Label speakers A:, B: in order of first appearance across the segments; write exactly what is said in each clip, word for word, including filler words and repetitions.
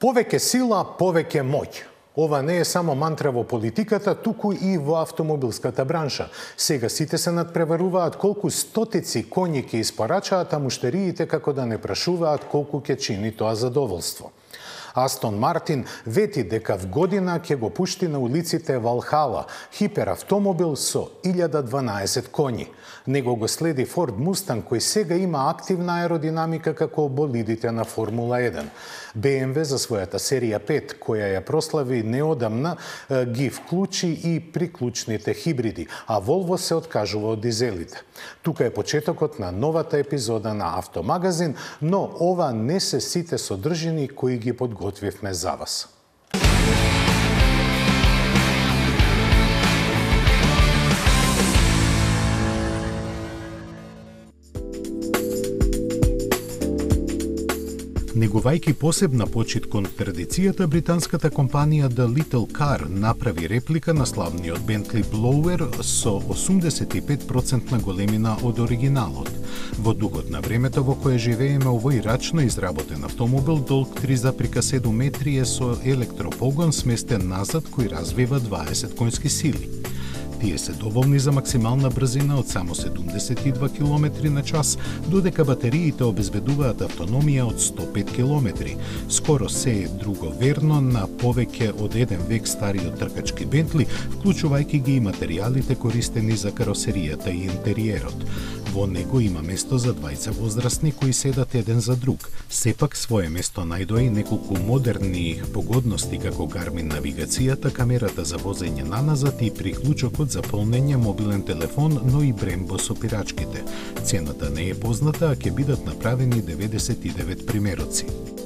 A: Повеќе сила, повеќе моќ. Ова не е само мантра во политиката, туку и во автомобилската бранша. Сега сите се надпреваруваат колку стотици коњи ќе испорачаат, а муштериите како да не прашуваат колку ќе чини тоа задоволство. Астон Мартин вети дека в година ќе го пушти на улиците Валхала, хиперавтомобил со илјада дванаесет коњи. Него го следи Форд Мустанг, кој сега има активна аеродинамика како болидите на Формула еден. Бе Ем Ве за својата серија пет, која ја прослави неодамна, ги вклучи и приклучните хибриди, а Волво се откажува од дизелите. Тука е почетокот на новата епизода на Автомагазин, но ова не се сите содржини кои ги подготвивме за вас.
B: Негувајќи посебна почит кон традицијата, британската компанија The Little Car направи реплика на славниот Bentley Blower со осумдесет и пет проценти големина од оригиналот. Во духот на времето во кое живееме, овој рачно изработен автомобил долг три зарез седум метри е со електропогон сместен назад кој развива дваесет конски сили. Тие се доволни за максимална брзина од само седумдесет и два километри на час, додека батериите обезбедуваат автономија од сто пет километри. Скоро се е друго верно на повеќе од еден век стариот тркачки Бентли, вклучувајќи ги и материјалите користени за каросеријата и интериерот. Во него има место за двајца возрастни кои седат еден за друг. Сепак свое место најдоа и неколку модерни погодности како Garmin навигацијата, камерата за возење наназад и приклучокот за полнење мобилен телефон, но и Brembo со пирачките. Цената не е позната, а ќе бидат направени деветдесет и девет примероци.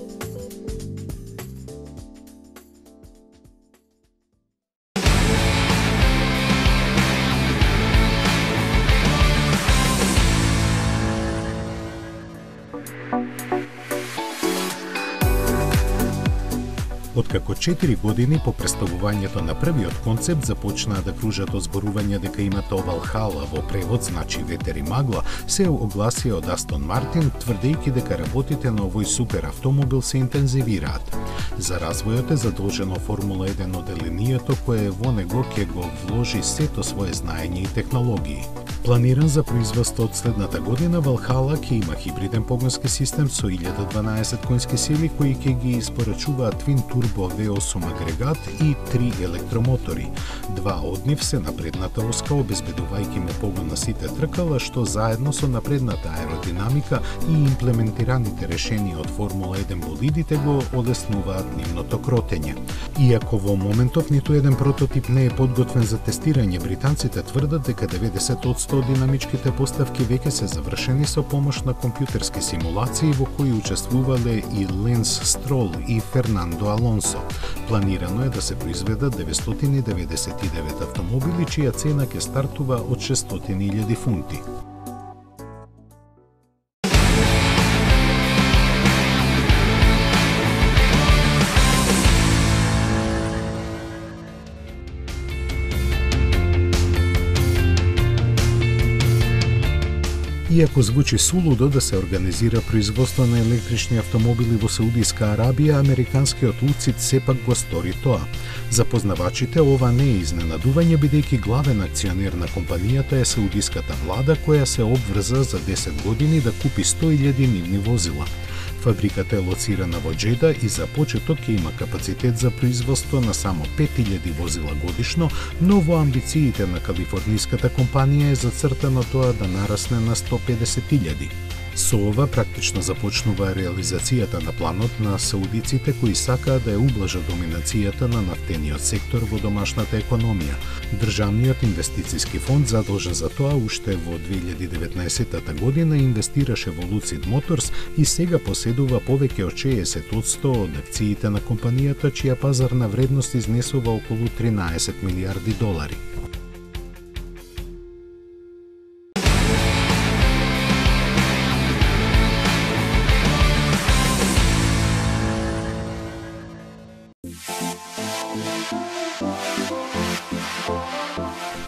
B: Откако четири години по представувањето на првиот концепт започнаа да кружат озборувања дека името Валхала во превод значи ветер и магла, се огласија од Астон Мартин, тврдејќи дека работите на овој супер автомобил се интензивираат. За развојот е задолжено Формула еден оделението, кое во него ќе го вложи сето свое знаење и технологии. Планиран за производство од следната година, Валхала ќе има хибриден погонски систем со илјада дванаесет конски сили кои ќе ги испорачуваат твин турбо ве осум агрегат и три електромотори. Два од нив се на предната оска, обезбедувајќи му погон на сите тркала, што заедно со напредната аеродинамика и имплементираните решенија од Формула еден болидите го олеснуваат нивното кротење. Иако во моментов ниту еден прототип не е подготвен за тестирање, британците тврдат дека деветдесет проценти од динамичките поставки веќе се завршени со помош на компјутерски симулации во кои учествувале и Ленс Строл и Фернандо Алонсо. Планирано е да се произведат деветстотини деветдесет и девет автомобили, чија цена ќе стартува од шестстотини илјади фунти. Иако звучи сулудо да се организира производство на електрични автомобили во Саудиска Арабија, американскиот Луцид сепак го стори тоа. За познавачите ова не е изненадување, бидејќи главен акционер на компанијата е саудиската влада, која се обврза за десет години да купи сто илјади нивни возила. Фабриката е лоцирана во Џеда и за почеток ќе има капацитет за производство на само пет илјади возила годишно, но во амбициите на калифорниската компанија е зацртано тоа да нарасне на сто педесет илјади. Со ова практично започнува реализацијата на планот на саудиците кои сакаат да ја ублажат доминацијата на нафтениот сектор во домашната економија. Државниот инвестициски фонд, задолжен за тоа, уште во две илјади и деветнаесетта година инвестираше во Lucid Motors и сега поседува повеќе од шеесет одсто од акциите на компанијата, чија пазарна вредност изнесува околу тринаесет милијарди долари.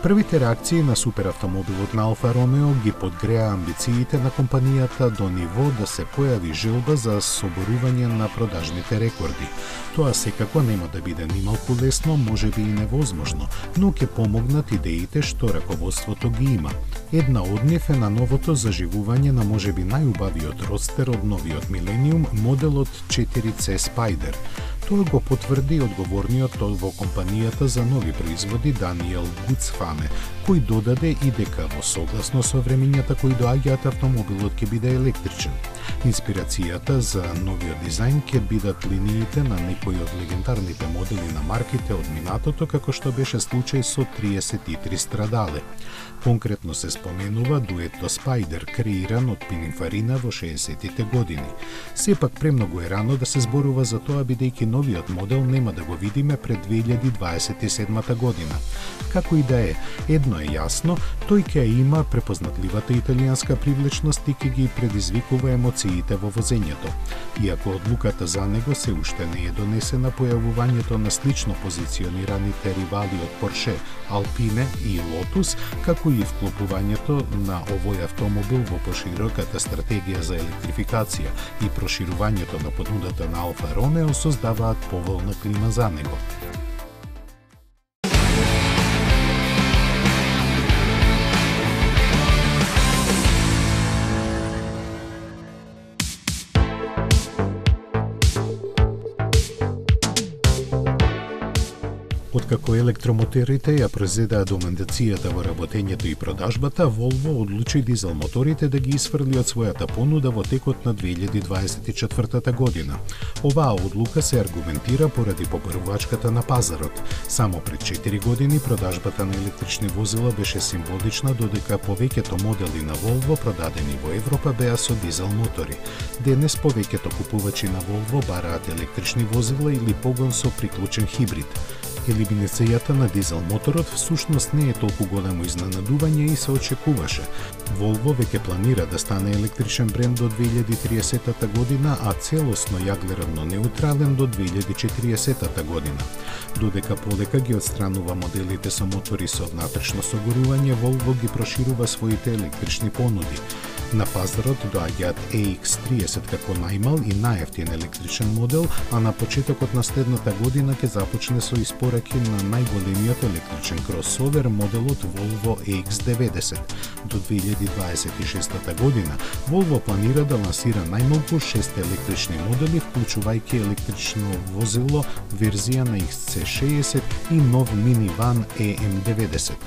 B: Првите реакции на суперавтомобилот на Алфа Ромео ги подгреа амбициите на компанијата до ниво да се појави желба за соборување на продажните рекорди. Тоа секако нема да биде нималку лесно, можеби и невозможно, но ќе помогнат идеите што раководството ги има. Една од нив е на новото заживување на можеби најубавиот родстер од новиот милениум, моделот четири Си Spider. Тоа го потврди одговорниот во компанијата за нови производи Даниел Гуцфаме, кој додаде и дека во согласно со времењата кои доаѓаат автомобилот ќе биде електричен. Инспирацијата за новиот дизајн ќе бидат линиите на некои од легендарните модели на марките од минатото, како што беше случај со триесет и три Страдале. Конкретно се споменува дуето Spider, креиран од Пининфарина во шеесеттите години. Сепак премногу е рано да се зборува за тоа, бидејќи новиот модел нема да го видиме пред две илјади дваесет и седма година. Како и да е, едно е јасно, тој ќе има препознатливата италијанска привлечност и ќе ги предизвикува емоциите во возењето. Иако одлуката за него се уште не е донесена, појавувањето на слично позиционираните ривали од Порше, Алпине и Лотус, како и вклопувањето на овој автомобил во пошироката стратегија за електрификација и проширувањето на понудата на Алфа Ромео создаваат поволна клима за него. Откако електромоторите ја презедаа доминацијата во работењето и продажбата, Volvo одлучи дизел моторите да ги исфрли од својата понуда во текот на две илјади дваесет и четврта година. Оваа одлука се аргументира поради попрвачката на пазарот. Само пред четири години продажбата на електрични возила беше символична, додека повеќето модели на Volvo продадени во Европа беа со дизел мотори. Денес повеќето купувачи на Volvo бараат електрични возила или погон со приклучен хибрид. Елиминацијата на дизел моторот всушност не е толку големо изненадување и се очекуваше. Volvo веќе планира да стане електричен бренд до две илјади триесетта година, а целосно јаглеродно неутрален до две илјади четириесетта година. Додека полека ги отстранува моделите со мотори со внатрешно согорување, Volvo ги проширува своите електрични понуди. На пазарот доаѓаат е икс тридесет како најмал и најевтин електричен модел, а на почетокот на следната година ќе започне со испораки на најголемиот електричен кросовер моделот Volvo е икс деветдесет. До две илјади дваесет и шеста година Volvo планира да лансира најмалку шест електрични модели, вклучувајќи електрично возило верзија на икс си шеесет и нов миниван е ем деветдесет.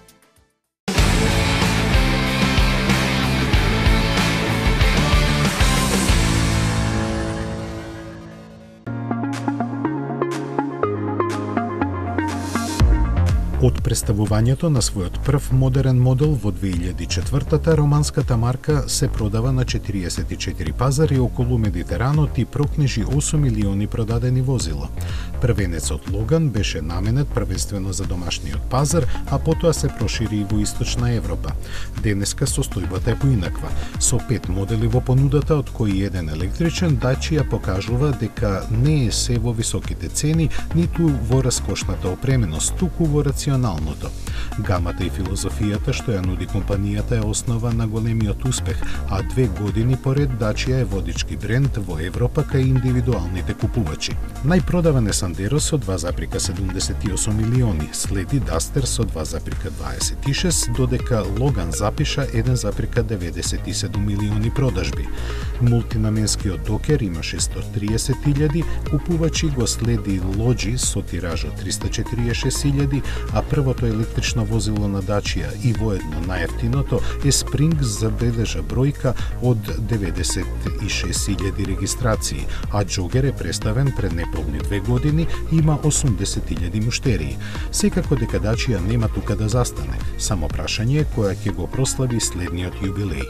B: Од представувањето на својот прв модерен модел во две илјади четврта, романската марка се продава на четириесет и четири пазари околу Медитеранот и прокнижи осум милиони продадени возила. Првенецот Логан беше наменет првенствено за домашниот пазар, а потоа се прошири и во Источна Европа. Денеска состојбата е поинаква. Со пет модели во понудата, од кои еден електричен, Dacia покажува дека не е се во високите цени, ниту во раскошната опременост, туку во рационалното. Гамата и филозофијата што ја нуди компанијата е основа на големиот успех, а две години поред Dacia е водички бренд во Европа кај индивидуалните купувачи. Најпродаван е Sandero со два запирка седумдесет и осум милиони, следи Duster со два запирка дваесет и шест, додека Logan запиша еден запирка деветдесет и седум милиони продажби. Мултинаменскиот Docker имаше сто триесет илјади купувачи, го следи Logi со тираж од триста четириесет и шест илјади, а првото електрично возило на Dacia и воедно најевтиното е Spring, забележа бројка од деветдесет и шест илјади регистрации, а Jogger е представен пред неполни две години и има осумдесет илјади муштерии. Секако дека Dacia нема тука да застане, само прашање е која ќе го прослави следниот јубилеј.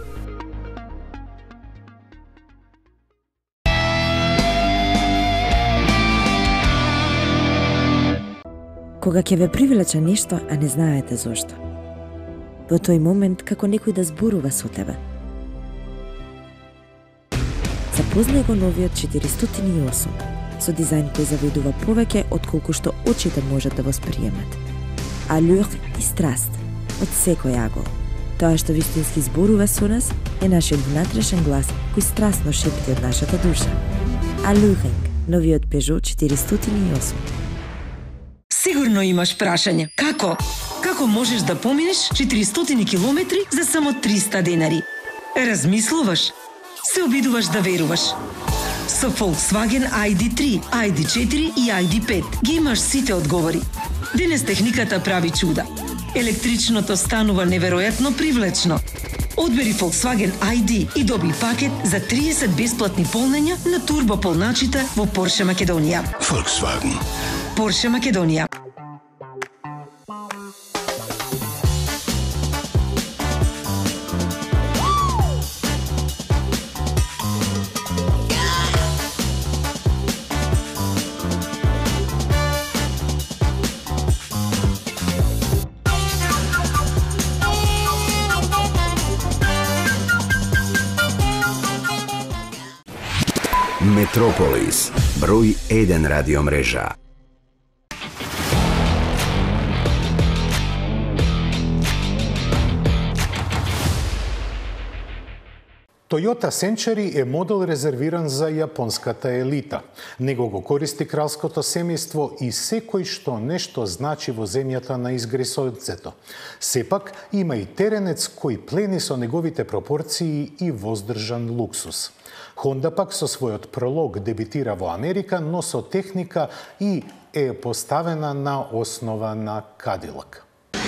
C: Кога ќе ве привлече нешто, а не знаете зошто. Во тој момент како некој да зборува со тебе. Запознај го новиот четиристотини и осум, со дизајн кој завидува повеќе отколку што очите можат да восприемат. алюр и страст од секој агол. Тоа што вистински зборува со нас е нашиот внатрешен глас кој страстно шепти од нашата душа. Алюринг, новиот Peugeot четиристотини и осум.
D: Сигурно имаш прашање. Како? Како можеш да поминеш четиристотини километри за само триста денари? Размислуваш? Се обидуваш да веруваш. Со Volkswagen ай ди три, ай ди четири и ай ди пет ги имаш сите одговори. Денес техниката прави чуда. Електричното станува неверојатно привлечно. Одбери Volkswagen ай ди и доби пакет за триесет бесплатни полнења на турбополначите во Porsche Македонија.
E: Volkswagen.
D: Porsche Македонија.
E: Метрополис, број еден радио мрежа.
A: Toyota Century е модел резервиран за јапонската елита. Него го користи кралското семејство и секој што нешто значи во земјата на изгресонцето. Сепак, има и теренец кој плени со неговите пропорции и воздржан луксус. Honda пак со својот пролог дебитира во Америка, но со техника и е поставена на основа на Cadillac.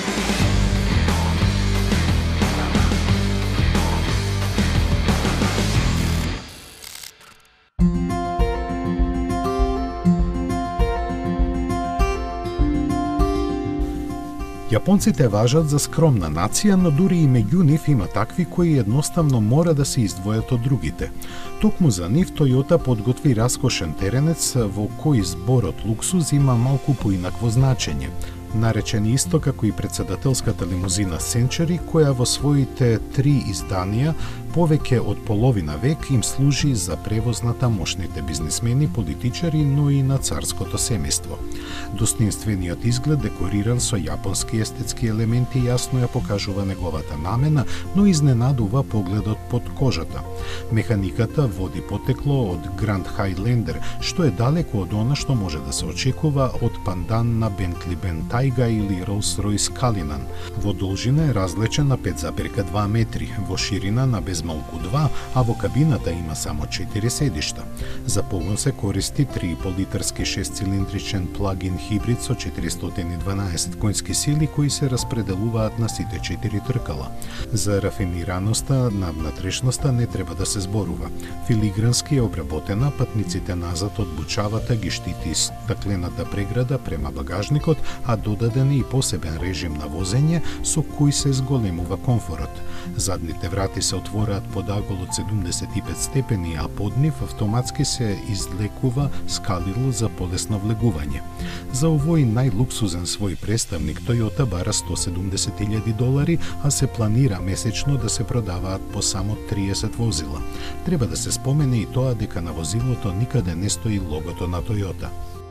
B: Јапонците важат за скромна нација, но дури и меѓу нив има такви кои едноставно мора да се издвојат од другите. Токму за нив Toyota подготви раскошен теренец во кој зборот луксуз има малку поинакво значење. Наречен исто како и председателската лимузина Century, која во своите три изданија повеќе од половина век им служи за превоз на тамошните бизнисмени, политичари, но и на царското семејство. Достоинствениот изглед, декориран со јапонски естетски елементи, јасно ја покажува неговата намена, но изненадува погледот под кожата. Механиката води потекло од Grand Highlander, што е далеко од она што може да се очекува од пандан на Bentley Bentayga или Rolls-Royce Cullinan. Во должина е различен на пет зарез два метри, во ширина на безмалку два, а во кабината има само четири седишта. За погон се користи три и по литарски шестцилиндричен плагин хибрид со четиристотини и дванаесет конски сили кои се распределуваат на сите четири тркала. За рафинираноста на внатрешноста не треба да се зборува. Филигрански е обработена, патниците назад од бучавата ги штити стаклената преграда према багажникот, а додаден е и посебен режим на возење со кој се зголемува комфорот. Задните врати се отвораат под агол од седумдесет и пет степени, а под нив автоматски се излекува скалило за полесно влегување. За овој најлуксузен свој представник Toyota бара сто седумдесет илјади долари, а се планира месечно да се продаваат по само триесет возила. Треба да се спомене и тоа дека на возилото никаде не стои логото на Toyota.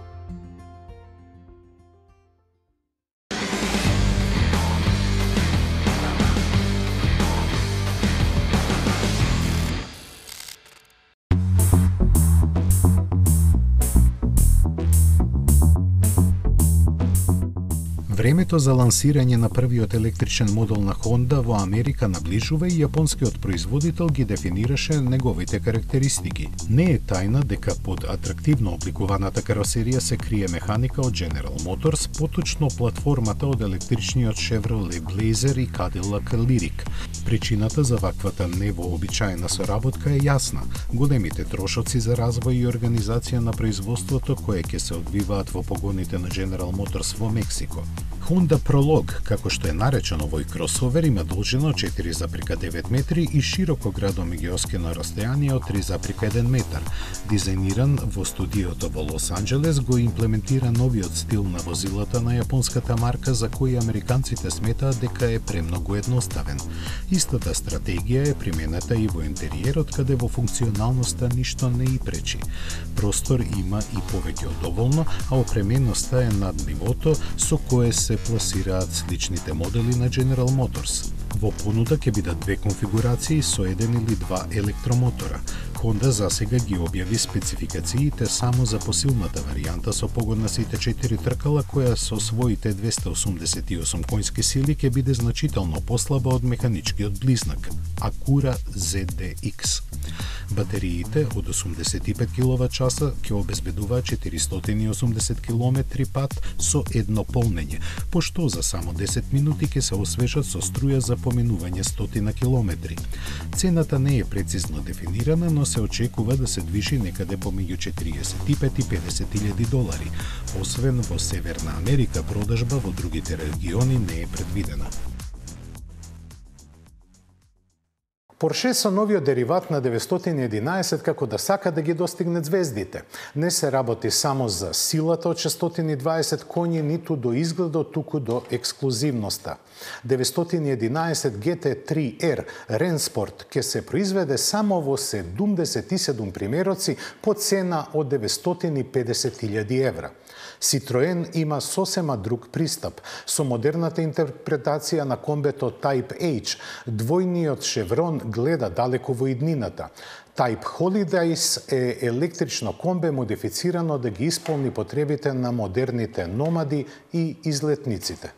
B: Времето за лансирање на првиот електричен модел на Honda во Америка наближува и јапонскиот производител ги дефинираше неговите карактеристики. Не е тајна дека под атрактивно обликуваната каросерија се крие механика од General Motors, поточно платформата од електричниот Chevrolet Blazer и Cadillac Lyriq. Причината за ваквата невообичаена соработка е јасна. Големите трошоци за развој и организација на производството кои ќе се одвиваат во погоните на General Motors во Мексико. Honda Prologue, како што е наречен овој кросовер, има должина од четири зарез девет метри и широко градомеѓеоскено растојание од три зарез еден метар. Дизајниран во студиото во Лос Анџелес, го имплементира новиот стил на возилата на јапонската марка за кој американците сметаат дека е премногу едноставен. И Истата стратегија е применета и во интериерот, каде во функционалноста ништо не и пречи. Простор има и повеќе од доволно, а опременоста е над нивото со кое се пласираат сличните модели на General Motors. Во понуда ќе бидат две конфигурации со еден или два електромотора. Honda засега ги објави спецификациите само за посилната варијанта со погон на сите четири тркала, која со своите двеста осумдесет и осум конски сили ќе биде значително послаба од механичкиот близнак Acura зет ди икс. Батериите од осумдесет и пет киловат-часа ќе обезбедуваат четиристотини и осумдесет километри пат со едно полнење, пошто за само десет минути ќе се освежат со струја за поминување стотина километри. Цената не е прецизно дефинирана, но се очекува да се движи некаде помеѓу четириесет и пет и педесет илјади долари. Освен во Северна Америка, продажба во другите региони не е предвидена.
A: Порше со новиот дериват на деветстотини и единаесет како да сака да ги достигне звездите. Не се работи само за силата од шестстотини и дваесет коњи, ниту до изгледот, туку до ексклузивноста. деветстотини и единаесет джи ти три ер Ренспорт ќе се произведе само во седумдесет и седум примероци по цена од деветстотини и педесет илјади евра. Citroen има сосема друг пристап. Со модерната интерпретација на комбето Type H, двојниот шеврон гледа далеко во иднината. Type Holidays е електрично комбе модифицирано да ги исполни потребите на модерните номади и излетниците.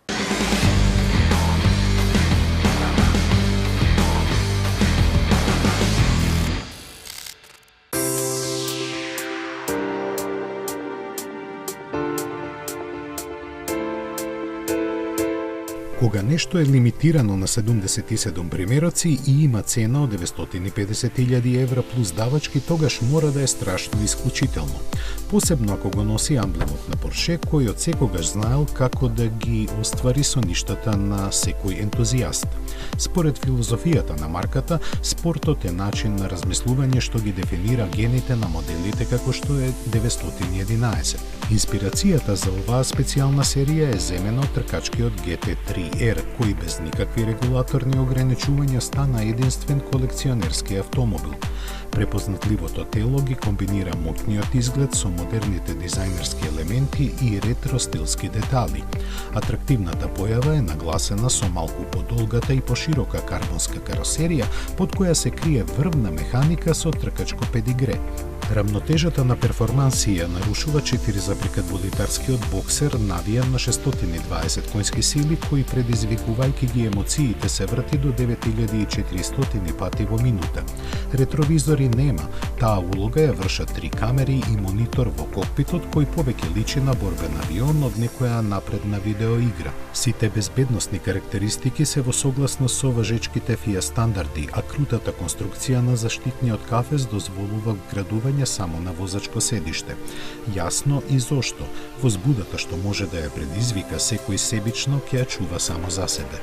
B: Кога нешто е лимитирано на седумдесет и седум примероци и има цена од деветстотини и педесет илјади евра плюс давачки, тогаш мора да е страшно исклучително. Посебно ако го носи амблемот на Порше, кој од секогаш знаел како да ги оствари соништата на секој ентузијаст. Според филозофијата на марката, спортот е начин на размислување што ги дефинира гените на моделите како што е деветстотини и единаесет. Инспирацијата за оваа специјална серија е земена од тркачкиот джи ти три ер, кој без никакви регулаторни ограничувања стана единствен колекционерски автомобил. Препознатливото тело ги комбинира моќниот изглед со модерните дизајнерски елементи и ретро стилски детали. Атрактивната појава е нагласена со малку подолгата и поширока карбонска каросерија, под која се крие врвна механика со тркачко педигре. Рамнотежата на перформанси ја нарушува четири две литарскиот боксер навијан на шестстотини и дваесет конски сили, кој предизвикувајќи ги емоциите се врти до девет илјади и четиристотини пати во минута. Ретровизори нема, таа улога ја вршат три камери и монитор во кокпитот кој повеќе личи на борбен авион од некоја напредна видеоигра. Сите безбедносни карактеристики се во согласност со важечките ФИА стандарди, а крутата конструкција на заштитниот кафез дозволува вградување само на возачко седиште. Јасно и зошто, возбудата што може да ја предизвика секој себично ќе ја чува само за себе.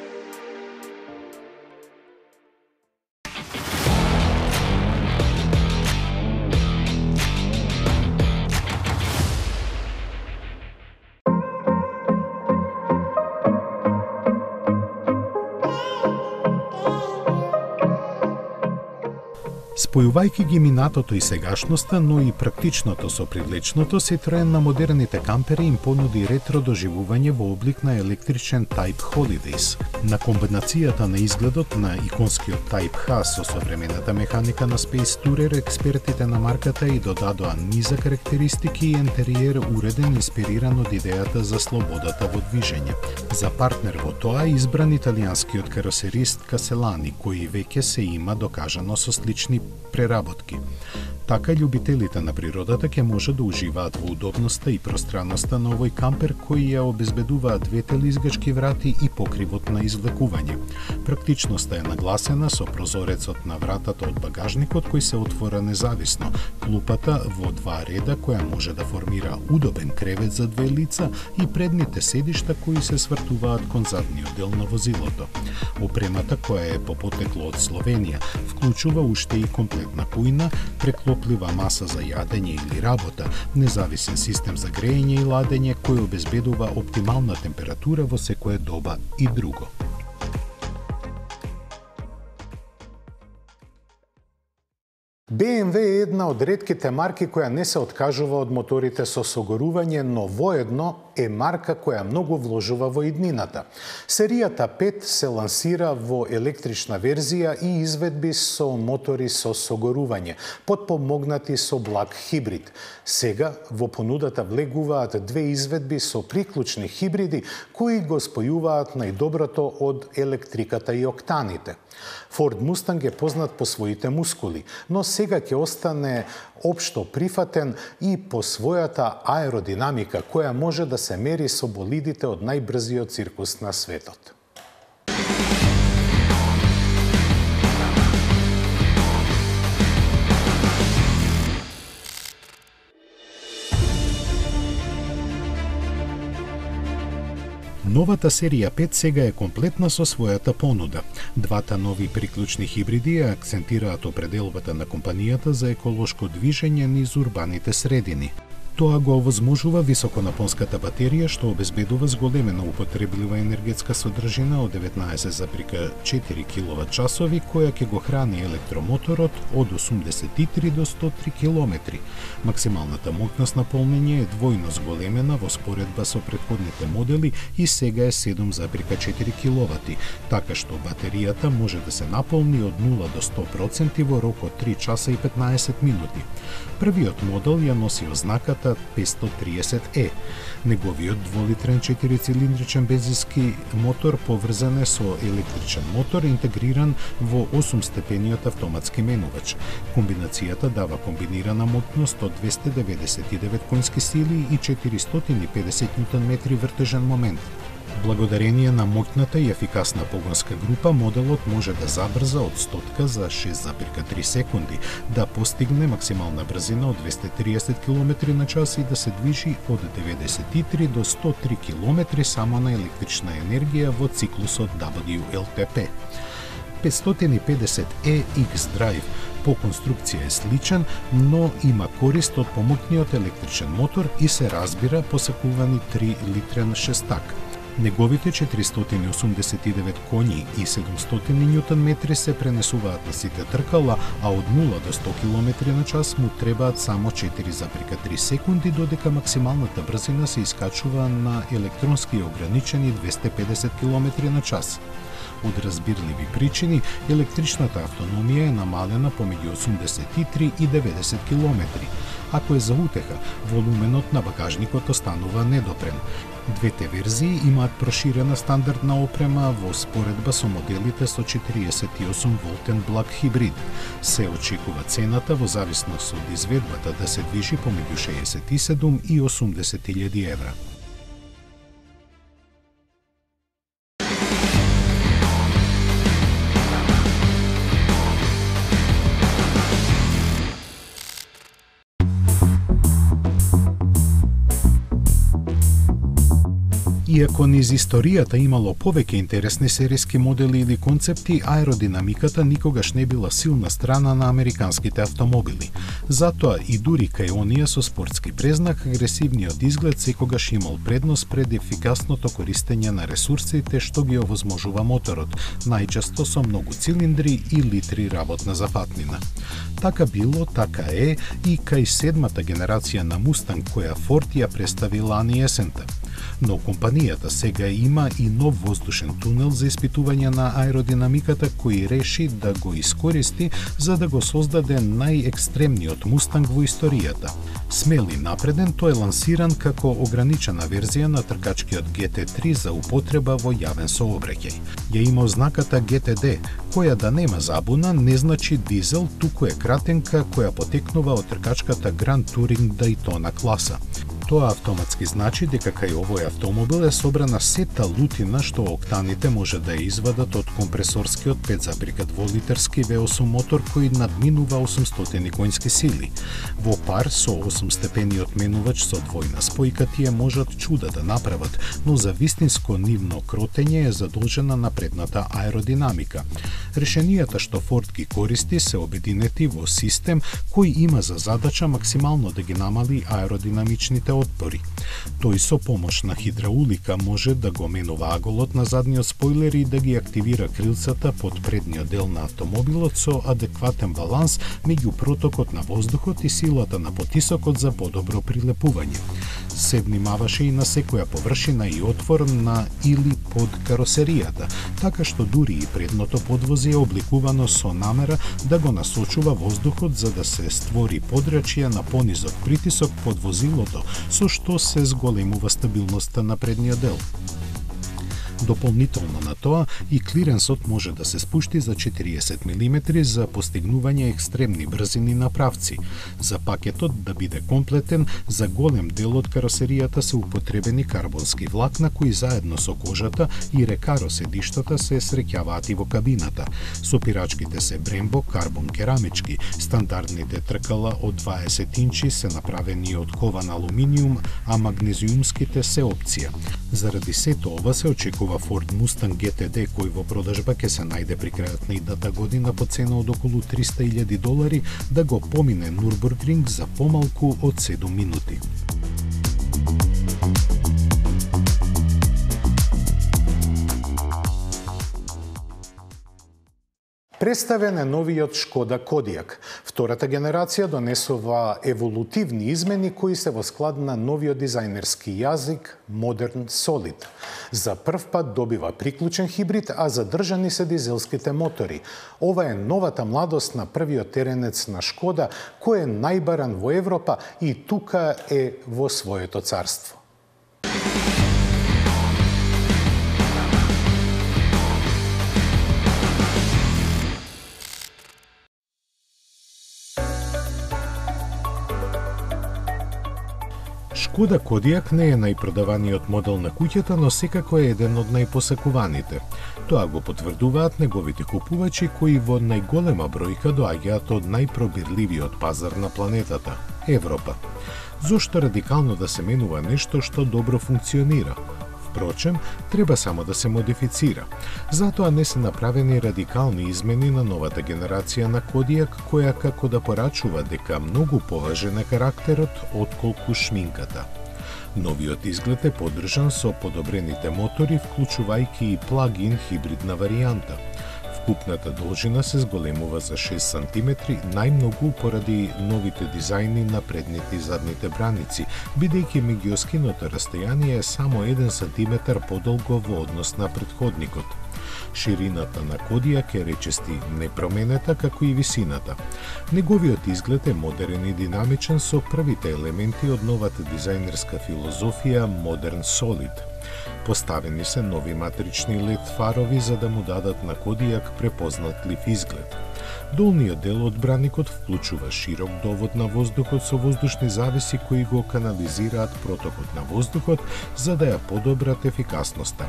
B: Спојувајќи ги минатото и сегашноста, но и практичното со привлечното, Citroen на модерните кампери им понуди ретро доживување во облик на електричен Type Holidays. На комбинацијата на изгледот на иконскиот Type H со современата механика на Space Tourer, експертите на марката и додадоа низа карактеристики и интериер уреден инспириран од идејата за слободата во движење. За партнер во тоа избран италијанскиот каросерист Каселани, кој веќе се има докажано со слични преработки. Така љубителите на природата ќе може да уживаат во удобноста и пространноста на овој кампер кој ја обезбедуваат двете лизгачки врати и покривот на извлекување. Практичноста е нагласена со прозорецот на вратата од багажникот кој се отвора независно, клупата во два реда која може да формира удобен кревет за две лица и предните седишта кои се свртуваат кон задниот дел на возилото. Опремата која е по потекло од Словенија вклучува уште и комплетна кујна, преклоплива маса за јадење или работа, независен систем за грејење и ладење кој обезбедува оптимална температура во секое доба и друго.
A: Бе Ем Ве е една од ретките марки која не се откажува од моторите со согорување, но воедно е марка која многу вложува во иднината. Серијата пет се лансира во електрична верзија и изведби со мотори со согорување, потпомогнати со благ хибрид. Сега во понудата влегуваат две изведби со приклучни хибриди кои го спојуваат најдоброто од електриката и октаните. Форд Мустанг е познат по своите мускули, но сега ќе остане општо прифатен и по својата аеродинамика, која може да се мери со болидите од најбрзиот циркус на светот.
B: Новата серија пет сега е комплетна со својата понуда. Двата нови приклучни хибриди ја акцентираат определбата на компанијата за еколошко движење низ урбаните средини. Тоа го овозможува високонапонската батерија, што обезбедува зголемена употреблива енергетска содржина од деветнаесет зарем четири киловат-часови, која ќе го храни електромоторот од осумдесет и три до сто три километри. Максималната моќност на полнење е двојно зголемена во споредба со претходните модели и сега е седум зарем четири киловати, така што батеријата може да се наполни од нула до сто проценти во рок од три часа и петнаесет минути. Првиот модел ја носи ознаката петстотини и триесет е. Неговиот дволитрен четирицилиндричен бензински мотор поврзан е со електричен мотор интегриран во осумстепениот автоматски менувач. Комбинацијата дава комбинирана моќност од двесте деветдесет и девет конски сили и четиристотини и педесет нјутон-метри вртежен момент. Благодарение на моќната и ефикасна погонска група, моделот може да забрза од стотка за шест зарем три секунди, да постигне максимална брзина од двесте и триесет километри на час и да се движи од деветдесет и три до сто три километри само на електрична енергија во циклусот дабл ю ел те пе. петстотини и педесет е X-Drive по конструкција е сличен, но има корист од помоќниот електричен мотор и се разбира посакувани три литрен шестак. Неговите четиристотини и осумдесет и девет коњи и седумстотини нјутон-метри се пренесуваат на сите тркала, а од нула до сто километри на час му требаат само четири зарем три секунди, додека максималната брзина се искачува на електронски ограничени двесте и педесет километри на час. Од разбирливи причини, електричната автономија е намалена помеѓу осумдесет и три и деветдесет километри. Ако е за утеха, волуменот на багажникот останува недопрен. Двете верзии имаат проширена стандардна опрема во споредба со моделите со четириесет и осум волтен благ хибрид. Се очекува цената во зависност од изведбата да се движи помеѓу шеесет и седум и осумдесет илјади евра. Иако низ историјата имало повеќе интересни серијски модели или концепти, аеродинамиката никогаш не била силна страна на американските автомобили. Затоа и дури кај оние со спортски презнак, агресивниот изглед секогаш имал предност пред ефикасното користење на ресурсите што ги овозможува моторот, најчесто со многу цилиндри и литри работна зафатнина. Така било, така е и кај седмата генерација на Мустанг која Форд ја представи лани есента. Но компанијата сега има и нов воздушен тунел за испитување на аеродинамиката кој реши да го искористи за да го создаде најекстремниот Мустанг во историјата. Смел и напреден, тој е лансиран како ограничена верзија на тркачкиот Ге Те три за употреба во јавен сообраќај. Ја има ознаката Ге Те Де, која да нема забуна не значи дизел, туку е кратенка која потекнува од тркачката Гранд Туринг Дајтона класа. Тоа автоматски значи дека кај овој автомобил е собрана сета лутина што октаните може да ја извадат од компресорскиот пет зарем два литарски Ве осум мотор кој надминува осумстотини конски сили. Во пар со осумстепениот менувач со двојна спојка тие можат чуда да направат, но за вистинско нивно кротење е задолжена напредната аеродинамика. Решенијата што Форд ги користи се обединети во систем кој има за задача максимално да ги намали аеродинамичните отпори. Тој со помош на хидраулика може да го менува аголот на задниот спойлер и да ги активира крилцата под предниот дел на автомобилот со адекватен баланс меѓу протокот на воздухот и силата на потисокот за подобро прилепување. Се внимаваше и на секоја површина и отвор на или под каросеријата, така што дури и предното подвози е обликувано со намера да го насочува воздухот за да се створи подрачје на понизок притисок под возилото, со што се зголемува стабилноста на предниот дел. Дополнително на тоа, и клиренсот може да се спушти за четириесет милиметри за постигнување екстремни брзини на правци. За пакетот да биде комплетен, за голем дел од каросеријата се употребени карбонски влакна кои заедно со кожата и рекароседиштата се среќаваат и во кабината. Сопирачките се Brembo карбон керамички, стандардните тркала од дваесет инчи се направени од кован алуминиум, а магнезиумските се опција. Заради сето ова се очекува Ford Mustang G T D кој во продажба ќе се најде при крајот на идната година по цена од околу триста илјади долари да го помине Нурбургринг за помалку од седум минути.
A: Представен е новиот Шкода Кодиак. Втората генерација донесува еволутивни измени кои се во склад на новиот дизајнерски јазик Modern Solid. За прв пат добива приклучен хибрид, а задржани се дизелските мотори. Ова е новата младост на првиот теренец на Шкода, кој е најбаран во Европа и тука е во своето царство.
B: Шкода Кодиак не е најпродаваниот модел на куќата, но секако е еден од најпосакуваните. Тоа го потврдуваат неговите купувачи кои во најголема бројка доаѓаат од најпробирливиот пазар на планетата – Европа. Зошто радикално да се менува нешто што добро функционира? Впрочем, треба само да се модифицира. Затоа не се направени радикални измени на новата генерација на Кодиак, која како да порачува дека многу поважен е карактерот отколку шминката. Новиот изглед е поддржан со подобрените мотори, вклучувајќи и плагин хибридна варијанта. Вкупната должина се зголемува за шест сантиметри, најмногу поради новите дизајни на предните и задните браници, бидејќи меѓуоскиното растојание е само еден сантиметар подолго во однос на претходникот. Ширината на Кодиак е речисти непроменета, како и висината. Неговиот изглед е модерен и динамичен со првите елементи од новата дизајнерска филозофија Modern Solid. Поставени се нови матрични лед фарови за да му дадат на Кодиак препознатлив изглед. Долниот дел од браникот вклучува широк довод на воздухот со воздушни завеси кои го канализираат протокот на воздухот за да ја подобрат ефикасноста.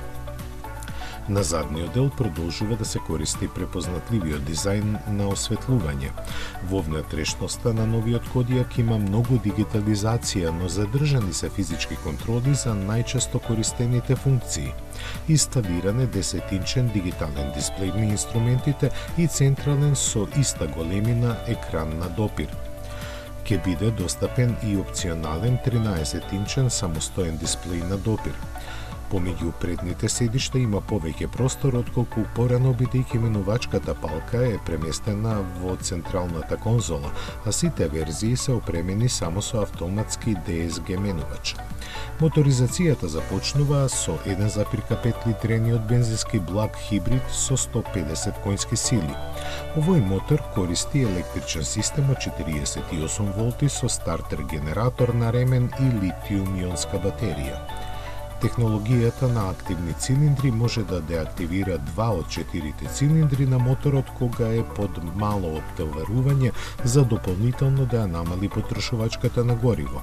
B: На задниот дел продолжува да се користи препознатливиот дизајн на осветлување. Во внатрешноста на новиот Кодиак има многу дигитализација, но задржани се физички контроли за најчесто користените функции. Инсталиран е десетинчен дигитален дисплеј на инструментите и централен со иста големина екран на допир. Ке биде достапен и опционален тринаесетинчен самостоен дисплеј на допир. Помеѓу предните седишта има повеќе простор отколку порано, бидејќи менувачката палка е преместена во централната конзола, а сите верзии се опремени само со автоматски Д С Г менувач. Моторизацијата започнува со еден зарез пет литрениот бензински благ хибрид со сто педесет конски сили. Овој мотор користи електричен систем од четириесет и осум волти со стартер генератор на ремен и литиум-ионска батерија. Технологијата на активни цилиндри може да деактивира два од четирите цилиндри на моторот кога е под мало оптоварување за дополнително да ја намали потрошувачката на гориво.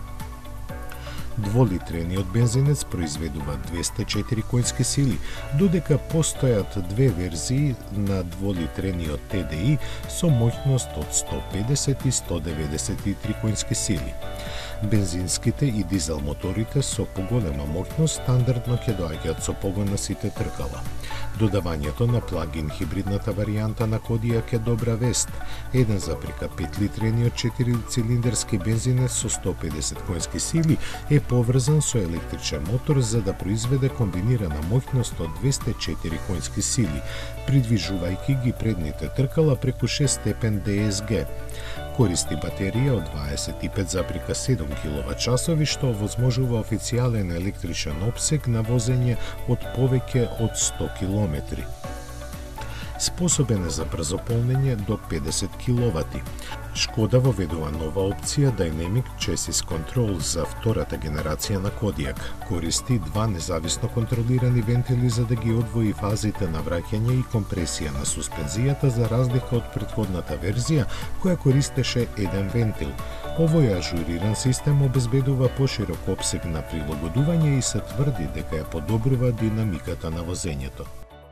B: Дволитрениот бензинец произведува двесте и четири конски сили, додека постојат две верзии на дволитрениот Т Д И со моќност од сто педесет и сто деветдесет и три конски сили. Бензинските и дизел моторите со поголема моќност стандардно ќе доаѓаат со погон на сите тркала. Додавањето на плагин хибридната варијанта на Кодиак е добра вест. еден запирка пет литрениот четирицилиндерски бензинец со сто и педесет конски сили е поврзан со електричен мотор за да произведе комбинирана моќност од двесте и четири конски сили, придвижувајќи ги предните тркала преку шест степен Д С Г. Користи батерија од дваесет и пет запирка седум киловат-часови, што овозможува официјален електричен опсег на возење од повеќе од сто километри. Способен е за брзо полнење до педесет киловати. Шкода воведува нова опција Dynamic Chassis Control за втората генерација на Кодиак. Користи два независно контролирани вентили за да ги одвои фазите на враќање и компресија на суспензијата за разлика од претходната верзија која користеше еден вентил. Овој ажуриран систем обезбедува поширок опсег на прилагодување и се тврди дека ја подобрува динамиката на возењето.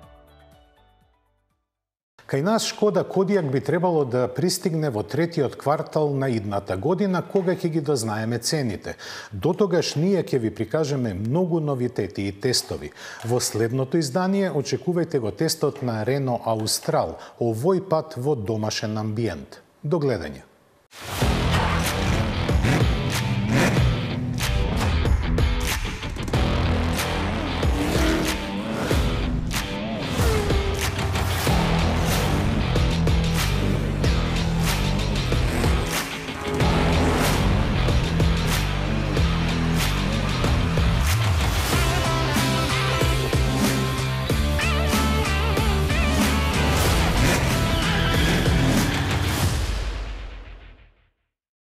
A: Кај нас Шкода Кодиак би требало да пристигне во третиот квартал на идната година, кога ќе ги дознаеме цените. До тогаш ние ќе ви прикажеме многу новитети и тестови. Во следното издание очекувајте го тестот на Рено Аустрал, овој пат во домашен амбиент. До гледање.